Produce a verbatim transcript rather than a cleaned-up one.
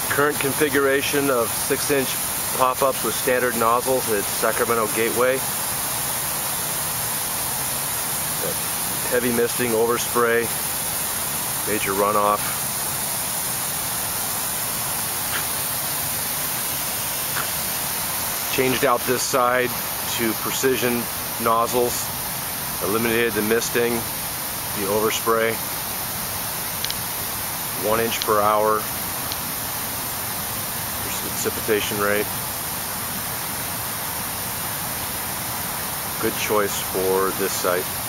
Current configuration of six inch pop-ups with standard nozzles at Sacramento Gateway. Heavy misting, overspray, major runoff. Changed out this side to precision nozzles, eliminated the misting, the overspray, one inch per hour precipitation rate. Good choice for this site.